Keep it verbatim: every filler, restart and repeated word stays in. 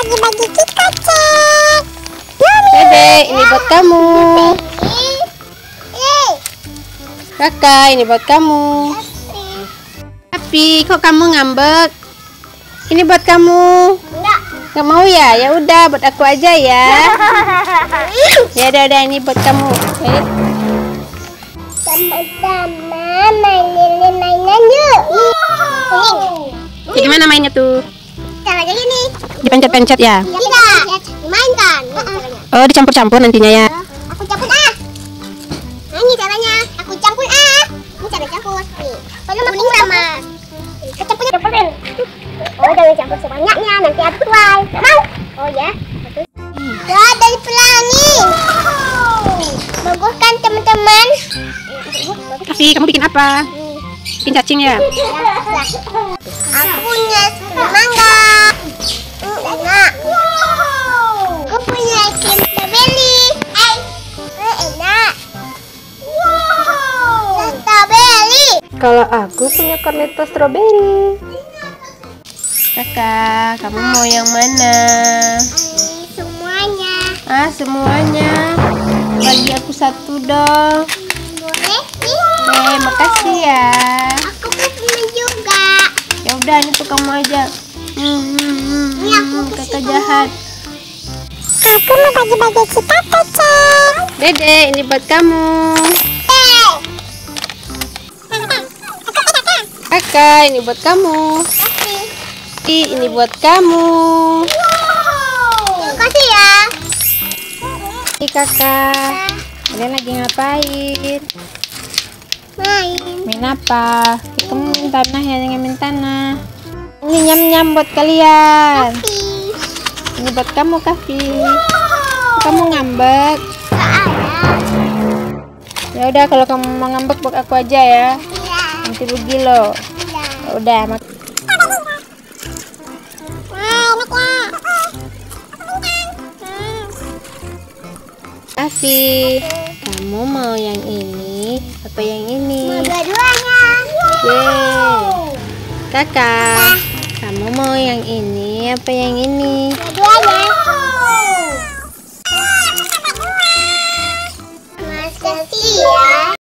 bagi-bagi kita cek. Dede, ini buat kamu. Kakak, ini buat kamu. Tapi kok kamu ngambek? Ini buat kamu. Enggak. Nggak mau ya? Ya udah, buat aku aja ya. Ya udah, udah ini buat kamu. Ayo. Sama-sama mainin mainan yuk. Ya, gimana mainnya tuh? Caranya gini. Dipencet-pencet ya? Tidak. Dimainkan. Oh, dicampur-campur nantinya ya? Aku campur ah. Nah, ini caranya. Aku campur ah. Ini cara campur. Nih. Kalau kuning sama. Kita campurin. Campurin. Oh, jangan campur sebanyaknya. Nanti aku tuai. Mau? Oh ya. Ya, dari pelangi. Bagus kan teman-teman? Tapi kamu bikin apa? Bikin cacing ya? Aku punya mangga. Enak. Aku punya krim strawberry. Eh, enak. Strawberry. Kalau aku punya cornetto strawberry. Kakak, kamu mau yang mana? Semuanya. Ah, semuanya. Bagi aku satu dong. Boleh sih. Oke, makasih ya. Aku punya juga. Ya udah, ini tuh kamu aja. Hmm, hmm, hmm, Ini aku hmm, kasih kakak kamu. jahat. Aku mau bagi-bagi kita kecil. Dede, ini buat kamu. Eh. Kakak, ini buat kamu. Kasih. Ih, ini buat kamu. Terima kasih ya. Ih, kakak. Kalian lagi ngapain? Main. Main apa? Ih, kamu main tanah ya, jangan main tanah. Ini nyam-nyam buat kalian. Kasih. Ini buat kamu, Kavi. Kamu ngambek. Ya udah, kalau kamu mau ngambek buat aku aja ya. Iya. Nanti rugi loh. Ya udah, mak Kavi. Kamu mau yang ini apa yang ini? Dua-duanya. Yeay. Kakak, kamu mau yang ini apa yang ini? Dua-duanya. Mas kasih ya.